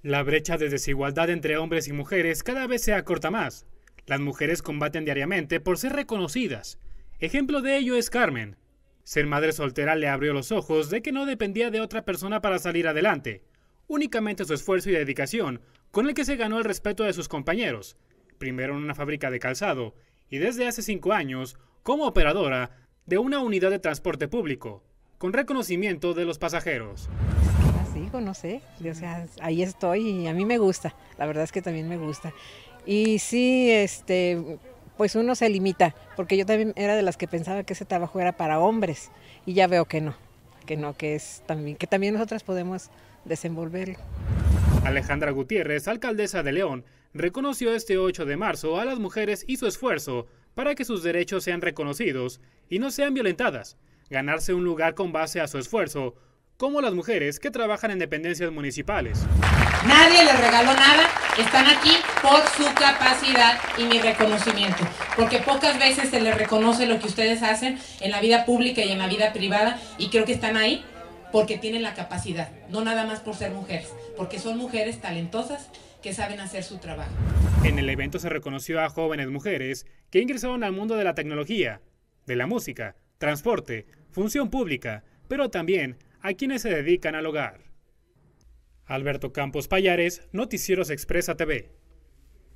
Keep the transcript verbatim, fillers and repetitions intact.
La brecha de desigualdad entre hombres y mujeres cada vez se acorta más. Las mujeres combaten diariamente por ser reconocidas. Ejemplo de ello es Carmen. Ser madre soltera le abrió los ojos de que no dependía de otra persona para salir adelante. Únicamente su esfuerzo y dedicación, con el que se ganó el respeto de sus compañeros. Primero en una fábrica de calzado y desde hace cinco años como operadora de una unidad de transporte público, con reconocimiento de los pasajeros. Hijo, no sé, o sea, ahí estoy y a mí me gusta, la verdad es que también me gusta. Y sí, este, pues uno se limita, porque yo también era de las que pensaba que ese trabajo era para hombres y ya veo que no, que no, que es también, que también nosotras podemos desenvolverlo. Alejandra Gutiérrez, alcaldesa de León, reconoció este ocho de marzo a las mujeres y su esfuerzo para que sus derechos sean reconocidos y no sean violentadas, ganarse un lugar con base a su esfuerzo, como las mujeres que trabajan en dependencias municipales. Nadie les regaló nada, están aquí por su capacidad y mi reconocimiento, porque pocas veces se les reconoce lo que ustedes hacen en la vida pública y en la vida privada, y creo que están ahí porque tienen la capacidad, no nada más por ser mujeres, porque son mujeres talentosas que saben hacer su trabajo. En el evento se reconoció a jóvenes mujeres que ingresaron al mundo de la tecnología, de la música, transporte, función pública, pero también a quienes se dedican al hogar. Alberto Campos Payares, Noticieros Expresa T V.